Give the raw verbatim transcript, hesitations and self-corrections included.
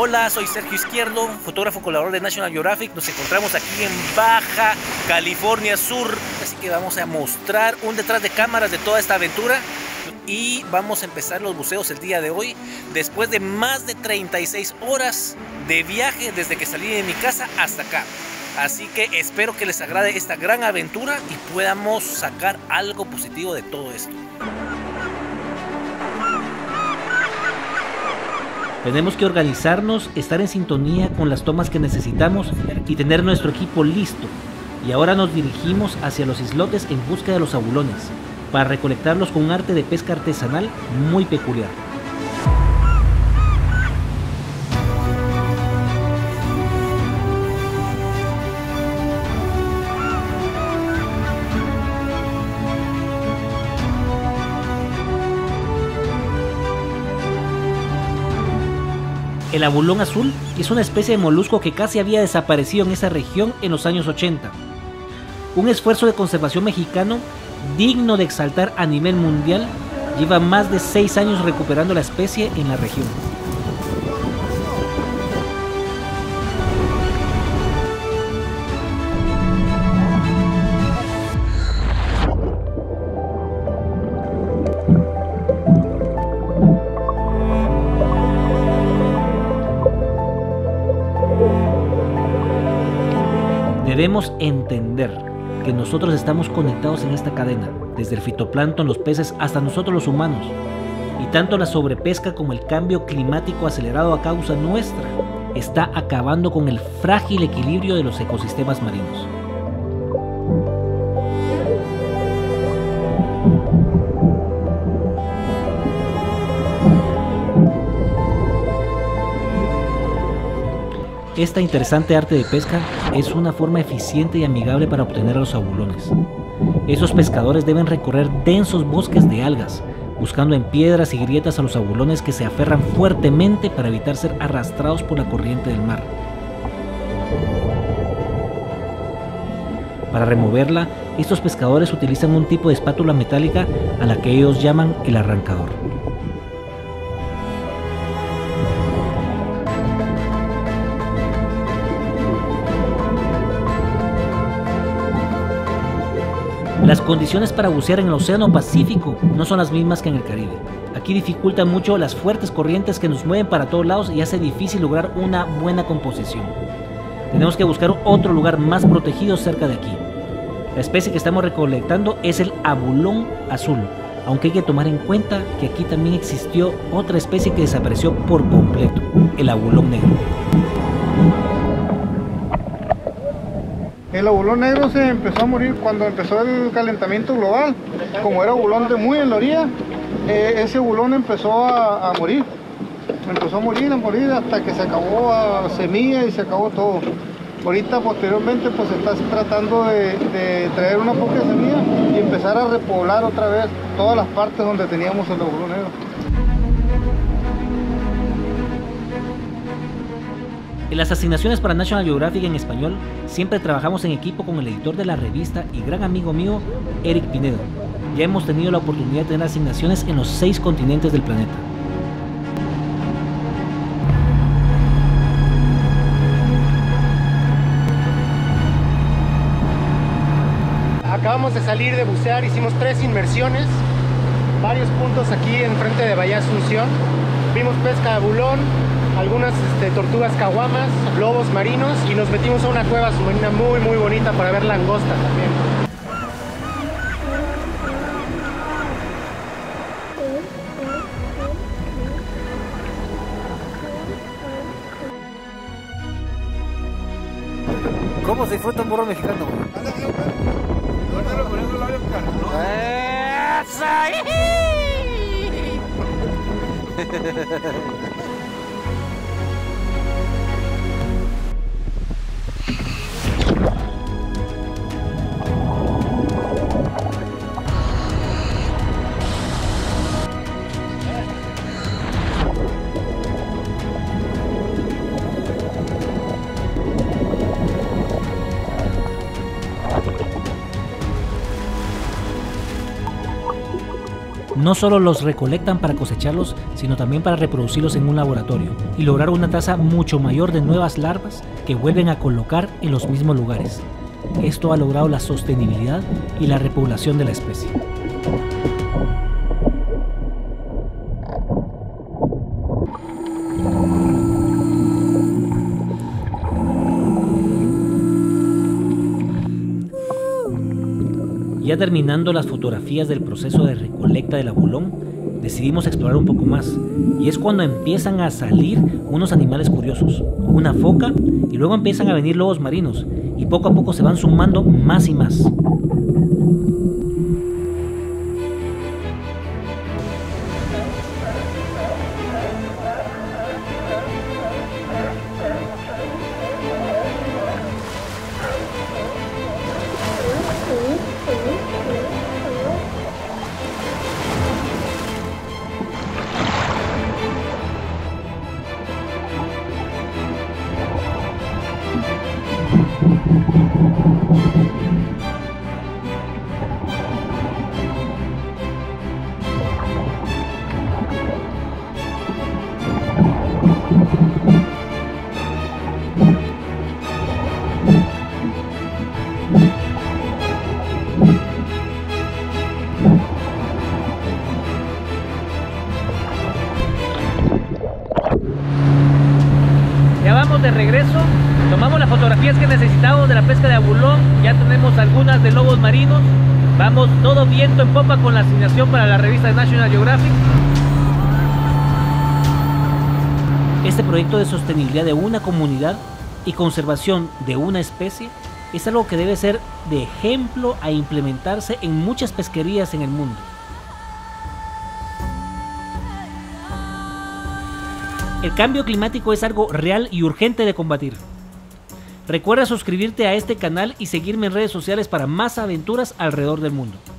Hola, soy Sergio Izquierdo, fotógrafo colaborador de National Geographic. Nos encontramos aquí en Baja California Sur, así que vamos a mostrar un detrás de cámaras de toda esta aventura y vamos a empezar los buceos el día de hoy, después de más de treinta y seis horas de viaje desde que salí de mi casa hasta acá. Así que espero que les agrade esta gran aventura y podamos sacar algo positivo de todo esto. Tenemos que organizarnos, estar en sintonía con las tomas que necesitamos y tener nuestro equipo listo. Y ahora nos dirigimos hacia los islotes en busca de los abulones, para recolectarlos con un arte de pesca artesanal muy peculiar. El abulón azul es una especie de molusco que casi había desaparecido en esa región en los años ochenta. Un esfuerzo de conservación mexicano digno de exaltar a nivel mundial lleva más de seis años recuperando la especie en la región. Debemos entender que nosotros estamos conectados en esta cadena, desde el fitoplancton, los peces, hasta nosotros los humanos. Y tanto la sobrepesca como el cambio climático acelerado a causa nuestra está acabando con el frágil equilibrio de los ecosistemas marinos. Esta interesante arte de pesca es una forma eficiente y amigable para obtener a los abulones. Esos pescadores deben recorrer densos bosques de algas, buscando en piedras y grietas a los abulones que se aferran fuertemente para evitar ser arrastrados por la corriente del mar. Para removerla, estos pescadores utilizan un tipo de espátula metálica a la que ellos llaman el arrancador. Las condiciones para bucear en el Océano Pacífico no son las mismas que en el Caribe. Aquí dificultan mucho las fuertes corrientes que nos mueven para todos lados y hace difícil lograr una buena composición. Tenemos que buscar otro lugar más protegido cerca de aquí. La especie que estamos recolectando es el abulón azul, aunque hay que tomar en cuenta que aquí también existió otra especie que desapareció por completo, el abulón negro. El abulón negro se empezó a morir cuando empezó el calentamiento global. Como era abulón de muy en la orilla, eh, ese abulón empezó a, a morir. Empezó a morir, a morir hasta que se acabó la semilla y se acabó todo. Ahorita posteriormente pues se está tratando de, de traer una poca semilla y empezar a repoblar otra vez todas las partes donde teníamos el abulón negro. En las asignaciones para National Geographic en español, siempre trabajamos en equipo con el editor de la revista y gran amigo mío, Eric Pinedo. Ya hemos tenido la oportunidad de tener asignaciones en los seis continentes del planeta. Acabamos de salir de bucear, hicimos tres inmersiones, varios puntos aquí enfrente de Bahía Asunción. Vimos pesca de abulón, algunas este, tortugas caguamas, lobos marinos y nos metimos a una cueva submarina muy muy bonita para ver langosta también. ¿Cómo se disfruta un burro mexicano? No solo los recolectan para cosecharlos, sino también para reproducirlos en un laboratorio y lograr una tasa mucho mayor de nuevas larvas que vuelven a colocar en los mismos lugares. Esto ha logrado la sostenibilidad y la repoblación de la especie. Ya terminando las fotografías del proceso de recolecta del abulón, decidimos explorar un poco más, y es cuando empiezan a salir unos animales curiosos, una foca, y luego empiezan a venir lobos marinos, y poco a poco se van sumando más y más. Ya vamos de regreso, tomamos las fotografías que necesitamos de la pesca de abulón, ya tenemos algunas de lobos marinos, vamos todo viento en popa con la asignación para la revista de National Geographic. Este proyecto de sostenibilidad de una comunidad y conservación de una especie es algo que debe ser de ejemplo a implementarse en muchas pesquerías en el mundo. El cambio climático es algo real y urgente de combatir. Recuerda suscribirte a este canal y seguirme en redes sociales para más aventuras alrededor del mundo.